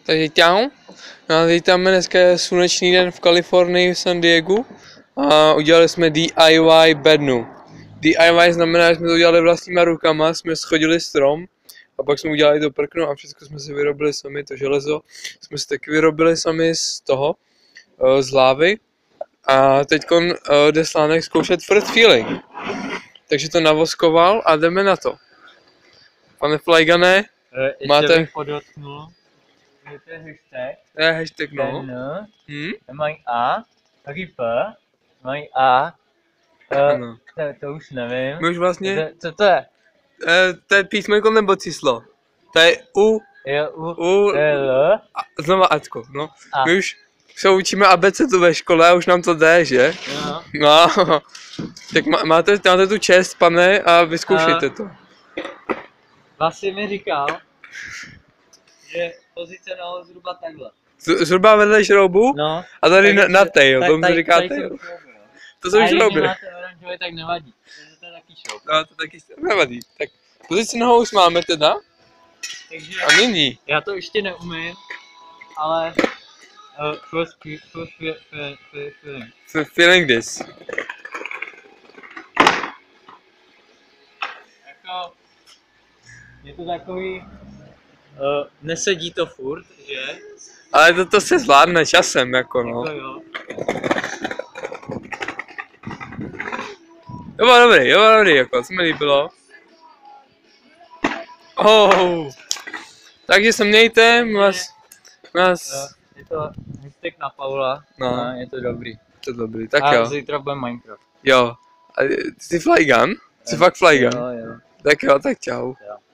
Takže čau. No, vítáme, dneska je slunečný den v Kalifornii, v San Diegu. A udělali jsme DIY bednu. DIY znamená, že jsme to udělali vlastníma rukama, jsme schodili strom a pak jsme udělali to prkno a všechno jsme si vyrobili sami, to železo jsme si taky vyrobili sami z toho, z lávy. A teďkon jde Slánek zkoušet first feeling. Takže to navoskoval a jdeme na to. Pane Flajgane, máte... bych podotknul, že to je hashtag. To je hashtag, no. Mají A, taky P, mají A, Ano. to už nevím. My už vlastně... Co to je? To je písmenko nebo číslo? To je U, To je L. a znova Acko, no. A. My už se učíme abecedu ve škole a už nám to jde, že? Jo. No. Tak máte tu čest, pane, a vyzkoušejte to. Vlastně mi říkal, že pozice nahoru zhruba takhle. Zhruba vedle šroubu? No. A tady na tail, tomu se říká tady tail. jsou šrouby, jo. To jsou A šrouby. když máte oranžový, tak nevadí. To je taky šroub. No, to taky nevadí. Tak pozici nohou už máme teda. Takže A nyní. já to ještě neumím, ale first Feeling this. jako je to takový, nesedí to furt, že? Ale to se zvládne časem, jako no. Jako jo. To bylo dobrý, jako, co mi líbilo. Oh. Takže se mějte, nás... Je to hashtag na Paula, No. a je to dobrý. To je dobrý, tak A jo. zítra bude Minecraft. Jo. A ty jsi Flygun? Jsi fakt Flygun? Jo. Tak jo, tak čau. Jo.